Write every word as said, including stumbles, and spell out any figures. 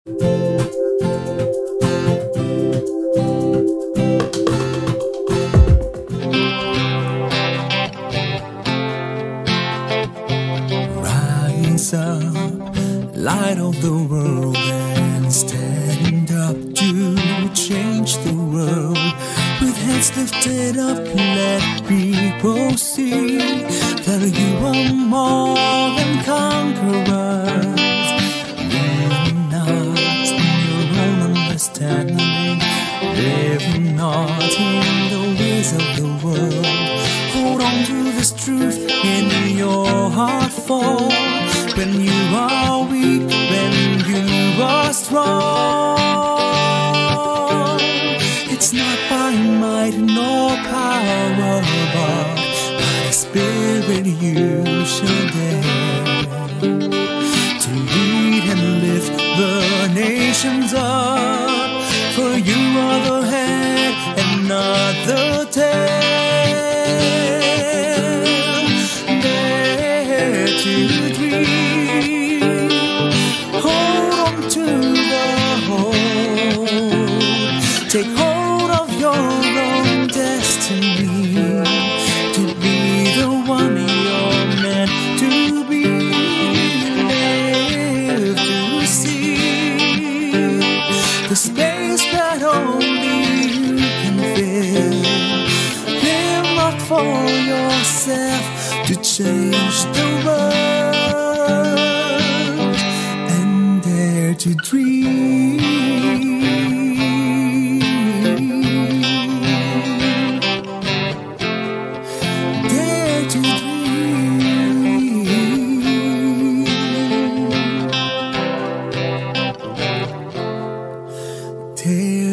Rise up, light of the world, and stand up to change the world. With heads lifted up, let people see that you are more than conquerors. Live not in your own understanding, live not in the ways of the world. Hold on to this truth in your heart, for when you are weak, when you are strong, it's not by might nor power, but by the Spirit you shall dare to lead and lift the nations up. For you are the head and not the tail. Dare to dream, hold on to the hope, take hold of your own destiny, to be the one you're meant to be. Live to see the space that only you can fill. Live not for yourself, to change the world, and dare to dream. Dare to dream. Dare